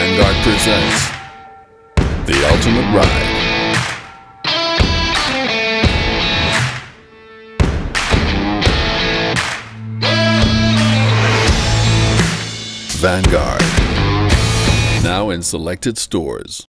Vanguard presents The Ultimate Ride. Vanguard. Now in selected stores.